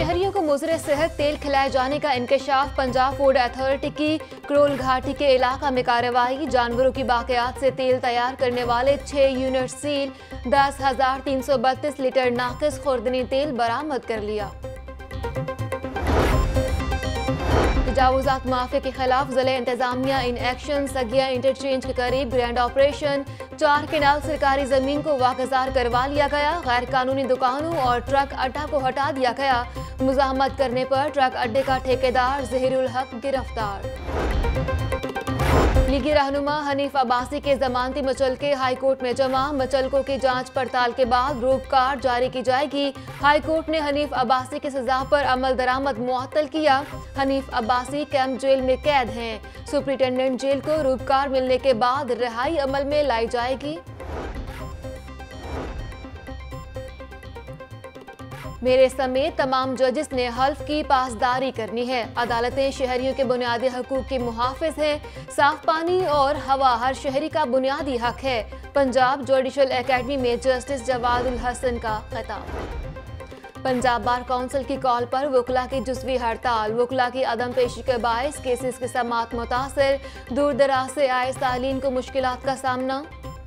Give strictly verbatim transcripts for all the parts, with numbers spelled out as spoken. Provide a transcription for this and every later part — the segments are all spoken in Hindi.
शहरियों को मुज़र सेहत तेल खिलाए जाने का इंकशाफ। पंजाब फूड अथॉरिटी की क्रोल घाटी के इलाका में कार्रवाई। जानवरों की बाक़ियात से तेल तैयार करने वाले छह यूनिट सील। दस हजार तीन सौ बत्तीस लीटर नाकिस खुर्दनी तेल बरामद कर लिया। तजावुज़ात माफिया के खिलाफ ज़िले इंतजामिया इन एक्शन। सगिया इंटरचेंज के करीब ग्रैंड ऑपरेशन। चार केनाल सरकारी जमीन को वागजार करवा लिया गया। गैर कानूनी दुकानों और ट्रक अड्डा को हटा दिया गया। मुज़ाहमत करने पर ट्रक अड्डे का ठेकेदार ज़हीरुल हक गिरफ्तार। लीगी रहनुमा हनीफ अब्बासी के जमानती मुचलके हाईकोर्ट में जमा। मुचलकों की जांच पड़ताल के बाद रूप कार्ड जारी की जाएगी। हाईकोर्ट ने हनीफ अब्बासी की सजा पर अमल दरामद मुअत्तल किया। हनीफ अब्बासी कैंप जेल में कैद हैं। सुप्रिंटेंडेंट जेल को रूप कार्ड मिलने के बाद रिहाई अमल में लाई जाएगी। मेरे समेत तमाम जजेस ने हल्फ की पासदारी करनी है। अदालतें शहरियों के बुनियादी हकूक की मुहाफिज हैं। साफ पानी और हवा हर शहरी का बुनियादी हक है। पंजाब जुडिशल एकेडमी में जस्टिस जवादुल हसन का खिताब। पंजाब बार काउंसिल की कॉल पर वकला की जुज़वी हड़ताल। वकला की अदम पेशी के बायस केसेस की समाअत मुतासर। दूर दराज से आए सालीन को मुश्किलात का सामना।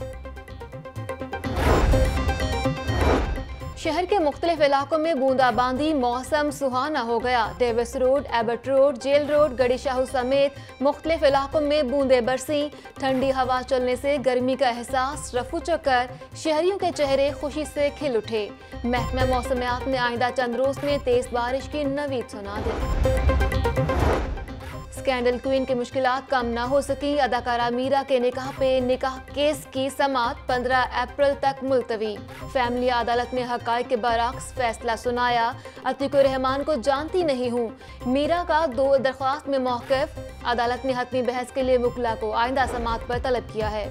शहर के मुख्तलिफ इलाकों में बूंदाबांदी। मौसम सुहाना हो गया। Davis road, Abbott road, jail road, Garhi Shahu समेत मुख्तलिफ इलाकों में बूंदे बरसी। ठंडी हवा चलने से गर्मी का एहसास रफू चक्कर। शहरियों के चेहरे खुशी से खिल उठे। महकमा मौसमियात ने आइंदा चंद रोज में तेज बारिश की नवीद सुना दी। स्कैंडल क्वीन की मुश्किलात कम न हो सकी। अदाकारा मीरा के निकाह पे निकाह केस की समाअत पंद्रह अप्रैल तक मुलतवी। फैमिली अदालत ने हक़ाइक़ के बरअक्स फैसला सुनाया। अतीकुर रहमान को जानती नहीं हूँ। मीरा का दो दरख्वास्त में मौक़िफ़। अदालत ने हतमी बहस के लिए वकला को आइंदा समाअत पर तलब किया है।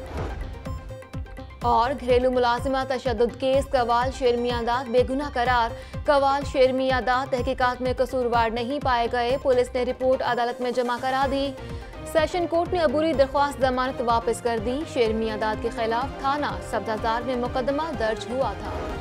और घरेलू मुलाजिमा तशद्दुद केस कवाल शेरमियादाद बेगुनाह करार। कवाल शेरमियादाद तहकीकात में कसूरवार नहीं पाए गए। पुलिस ने रिपोर्ट अदालत में जमा करा दी। सेशन कोर्ट ने अबूरी दरख्वास्त जमानत वापस कर दी। शेरमियादाद के खिलाफ थाना सब्ज़ाजार में मुकदमा दर्ज हुआ था।